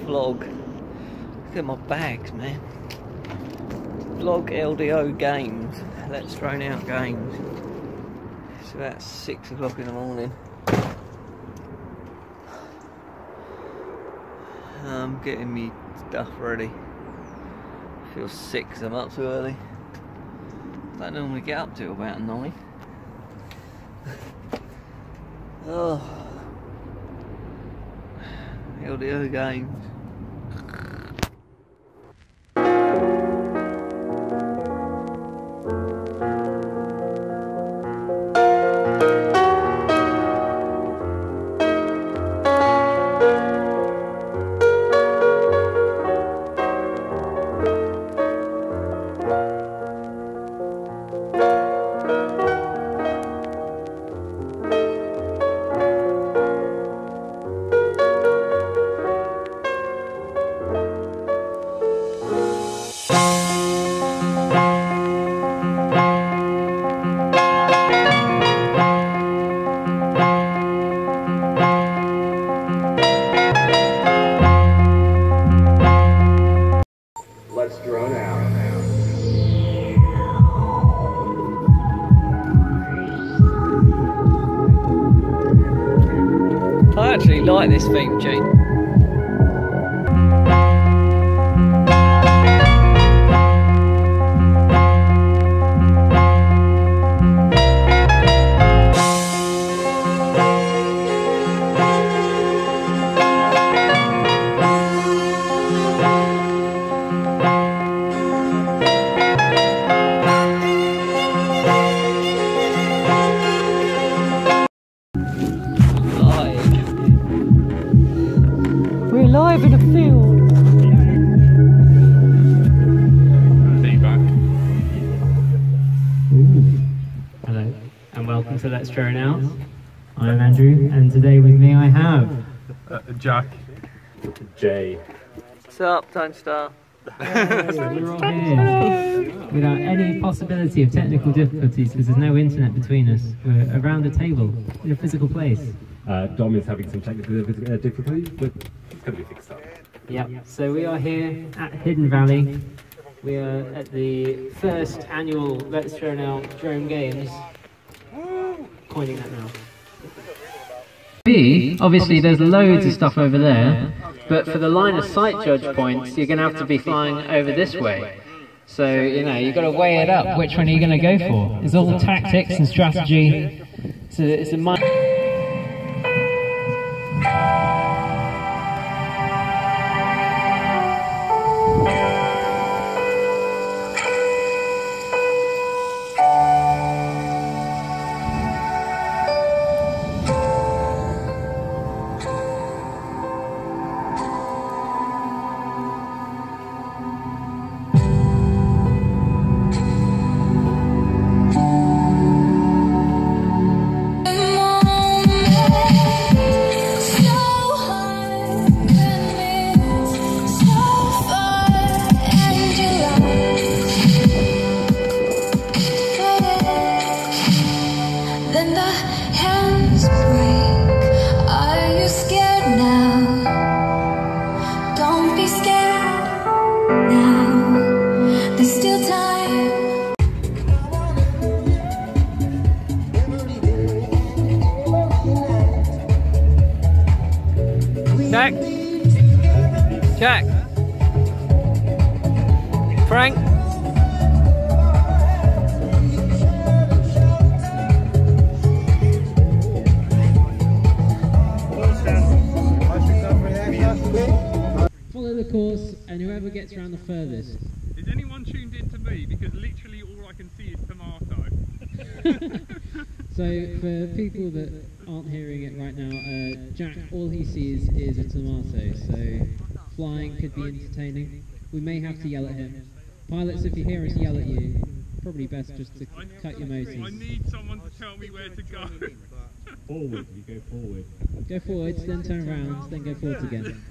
vlog. Look at my bags, man. Vlog LDO games. Let's Thrown Out games. It's about 6 o'clock in the morning. I'm getting me stuff ready. I feel sick because I'm up too early. I don't normally get up till about 9. Oh, LDO games. Let's Thrown Out. I actually like this theme tune. We're live in a field. Feedback. Hello and welcome to Let's Thrown Out. I'm Andrew and today with me I have Jack. Jay. What's up, Tone Star? We're all here without any possibility of technical difficulties because there's no internet between us. We're around a table in a physical place. Dom is having some technical difficulties, but it's going to be fixed up. Yep, so we are here at Hidden Valley. We are at the first annual Let's Thrown Out Drone Games. Coining that now. Obviously there's loads of stuff over there, but for the line of sight judge points, you're going to have to be flying over this way. So, you know, you've got to weigh it up. Which one are you going to go for? It's all tactics and strategy. It's a Jack. Frank. follow the course and whoever gets around the furthest. Is anyone tuned in to me? Because literally all I can see is tomato. So for people that aren't hearing it right now, Jack, all he sees is a tomato, so flying could be entertaining. We may have to yell at him. Pilots, if you hear us yell at you, probably best just to cut your motors. I need someone to tell me where to go. Forward, you go forward. Go forwards, then turn around, then go forwards again.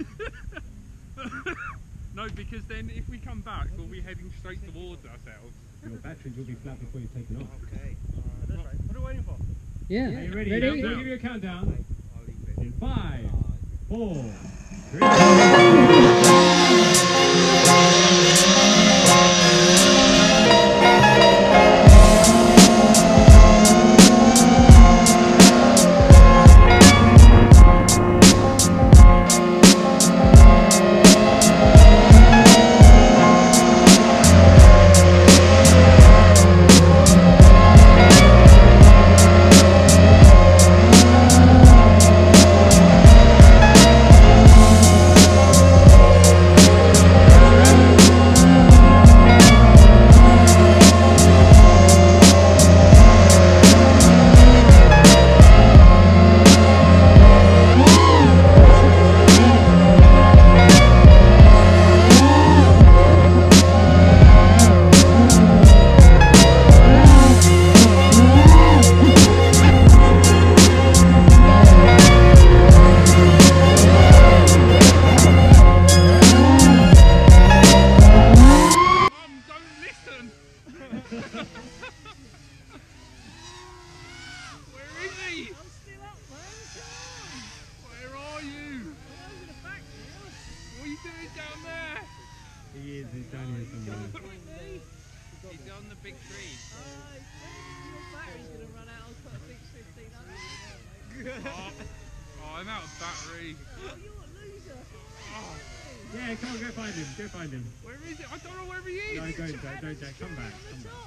No, because then if we come back, we'll be heading straight towards ourselves. Your batteries will be flat before you've taken off. Okay. What are we waiting for? Yeah. Are you ready? Ready? I'll give you a countdown. In 5, 4, He's down here somewhere. He's on the big tree. Your battery's going to run out. I'll put a big 1500. I'm out of battery. Oh, you're a loser. Yeah, come on, go find him. Go find him. Where is it? I don't know where he is. No, don't, Jack. Come back. Come back.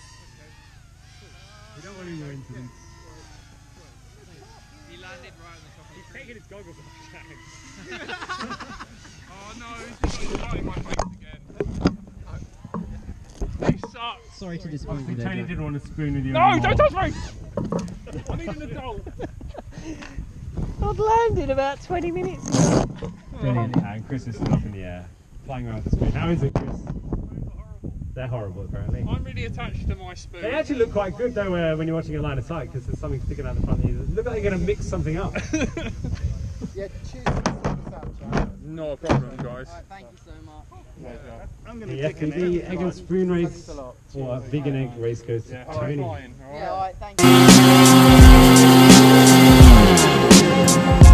We don't want any more incidents. He landed right on the top of the He's tree. taking his goggles off, Jack. Oh no, he's got in my face again. He sucks. Sorry to disappoint you there, Tony Jack. didn't want to spoon with you No, anymore. don't touch me! I need an adult. I've landed about 20 minutes ago. Brilliant. And Chris is still up in the air, flying around with the spoon. How is it, Chris? They're horrible, apparently. I'm really attached to my spoon. They actually look quite good, though, when you're watching a line of sight, because there's something sticking out the front of you. They look like they're going to mix something up. Yeah, cheers for sorting this out, Charlie. No problem, guys. Thank you so much. I'm The FPV egg and spoon race, or vegan egg race goes to Tony. Flying, alright? Yeah, alright, thank you.